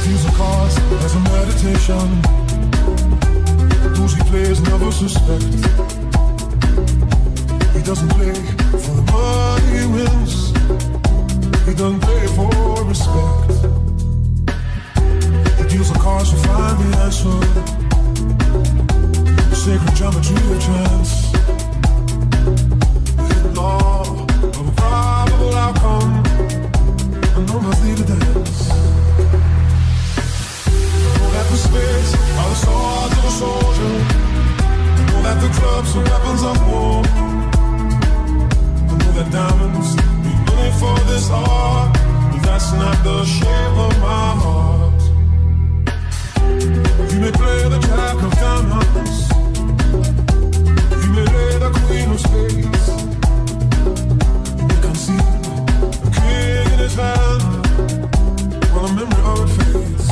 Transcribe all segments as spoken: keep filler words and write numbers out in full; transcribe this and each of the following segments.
views the cards as a meditation. Those he plays never suspect. He doesn't play for the money he wins. He doesn't play for respect. He deals the cards to find the answer. The sacred geometry of chance. The law of a probable outcome. And no one's need to dance. Know that the spades are the swords of a soldier. Know that the clubs are weapons of war. Know that diamonds need money for this art, but that's not the shape of my heart. You may play the jack of diamonds. You may lay the queen of spades. You may concede the king in his hand while the memory of it fades.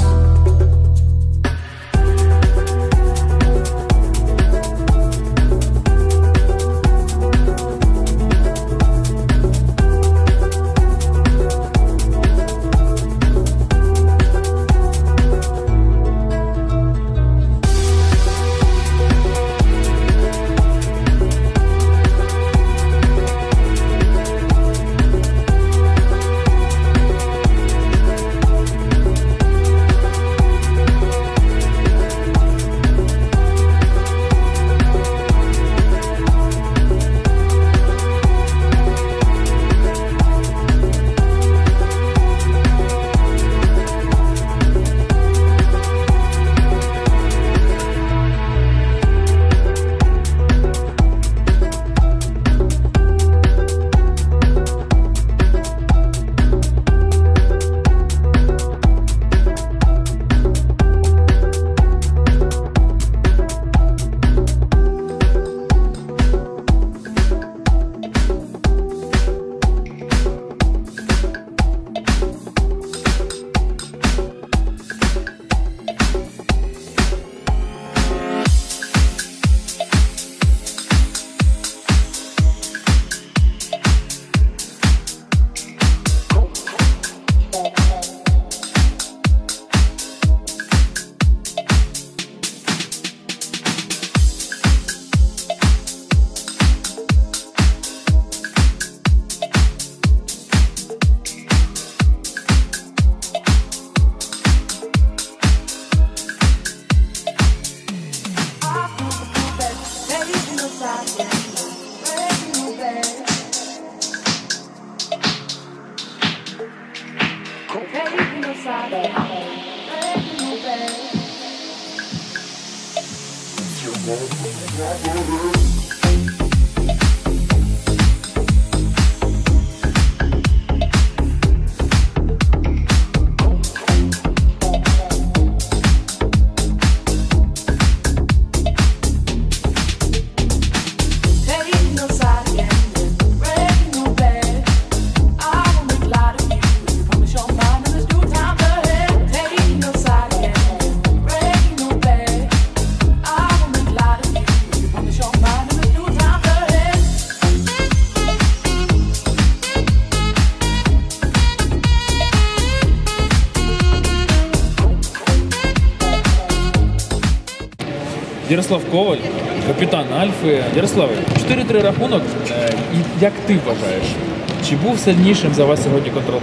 Ярослав Коваль, капітан Альфи. Ярославе, чотири три рахунок. І як ти вважаєш, чи був сильнішим за вас сьогодні контрол?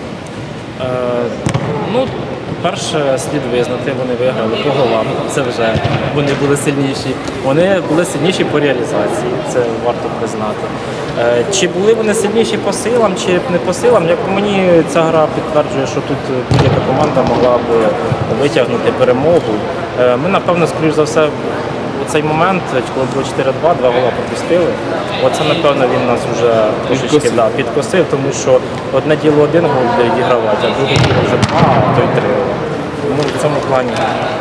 Е, ну, перше, слід визнати, вони виграли по голам. Це вже вони були сильніші. Вони були сильніші по реалізації, це варто признати. Е, чи були вони сильніші по силам, чи не по силам, як по мені ця гра підтверджує, що тут будь-яка команда могла б витягнути перемогу. Е, ми, напевно, скоріш за все, у цей момент, коли було чотири два, два гола пропустили, оце, напевно, він нас вже трошечки да, підкосив, тому що одне діло один гол відігравати, а друге діло вже два, а то й три. Тому в цьому плані.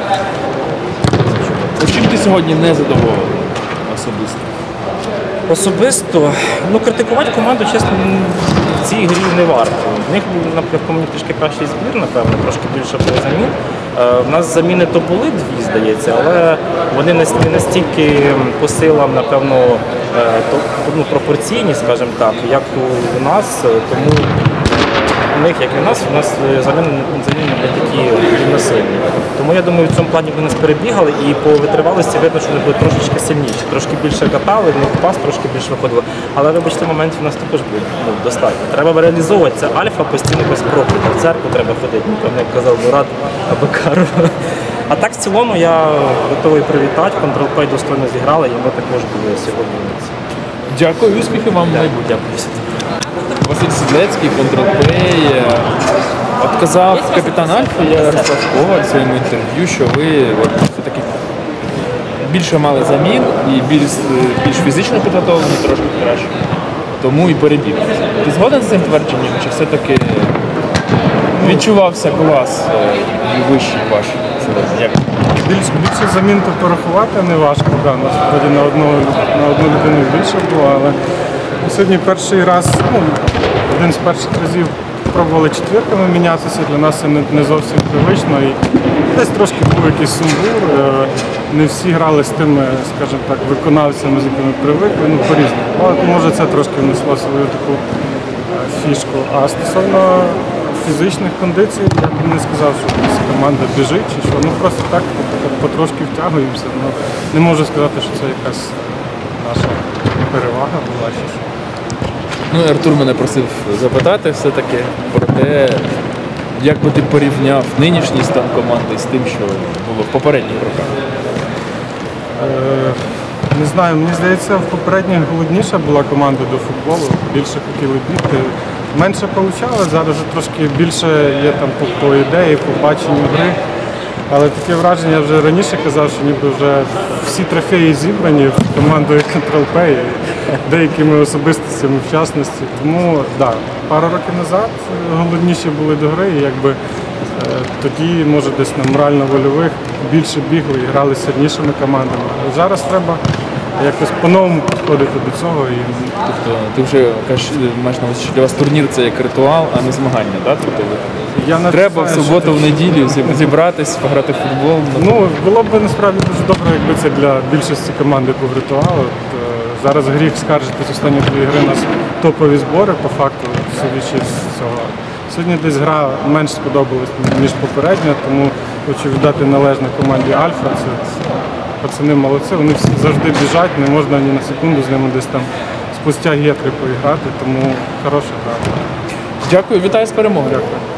Чим ти сьогодні не задоволений особисто? Особисто, ну, критикувати команду, чесно, в цій грі не варто. В них, наприклад, мені трішки кращий збір, напевно, трошки більше було замін. У нас заміни то були дві, здається, але вони не настільки по силам, напевно, ну, пропорційні, скажімо так, як у нас. Тому у них, як і у нас, у нас е, заміни заміни не такі рівносильні. Тому я думаю, в цьому плані вони нас перебігали і по витривалості видно, що вони були трошечки сильніші, трошки більше катали, в них пас трошки більше виходило. Але вибачте, моментів у нас також буде ну, достатньо. Треба реалізовувати це альфа постійно без прокляту. В церкву треба ходити, напевно, як казав Мурат Абакаров. А так в цілому я готовий привітати, Control Play достойно зіграли, і ми також були сьогодні. Дякую, успіхів вам в майбутньому. Дякую. Василь Сідлецький, Control Play. От казав капітан Альфа Ярослав Коваль в своєму інтерв'ю, що ви от, все-таки більше мали замін і більш, більш фізично підготовлені, трошки краще. Тому і перебігли. Ти згоден з цим твердженням, чи все-таки відчувався клас е, вищий ваш сьогодні? Як? Більш, більше замін то порахувати не важко, да, насправді на одну, на одну людину більше було, але сьогодні перший раз, ну, один з перших разів пробували четвірками мінятися, для нас це не, не зовсім привично. І десь трошки був якийсь сумбур, е, не всі грали з тими, скажімо так, виконавцями, з якими привикли, ну по-різному. Але може це трошки внесло свою таку е, фішку. А стосовно фізичних кондицій, я б не сказав, що якась команда біжить чи що. Ну просто так потрошки втягуємося. Ну, не можу сказати, що це якась наша перевага була чи що. Ну, і Артур мене просив запитати все-таки про те, як би ти порівняв нинішній стан команди з тим, що було в попередніх роках. Е, Не знаю, мені здається, в попередніх голодніша була команда до футболу, більше хотіли бігти. Менше получали, зараз вже трошки більше є там по, по ідеї, по баченню гри. Але таке враження, я вже раніше казав, що ніби вже всі трофеї зібрані командою Control Play, деякими особистостями в частності. Тому так, да, пару років назад голодніші були до гри, і якби е, тоді, може, десь на морально-вольових більше бігли і грали з сильнішими командами. Але зараз треба якось по-новому підходити до цього. І Тобто ти вже кажеш, маєш на увазі, що для вас турнір це як ритуал, а не змагання, так? Тобто я навіть треба в знаю, суботу, в що- неділю зібратись, пограти в футбол. Ну, було б насправді дуже добре, якби це для більшості команди був ритуал. От, е, зараз гріх скаржитись останні дві гри у нас топові збори, по факту, судячи з цього. Сьогодні десь гра менш сподобалась, ніж попередня, тому хочу віддати належне команді Альфа. Це пацани молодці, вони всі завжди біжать, не можна ні на секунду з ними десь там спустя гетри поіграти, тому хороша гра. Дякую, вітаю з перемогою. Дякую.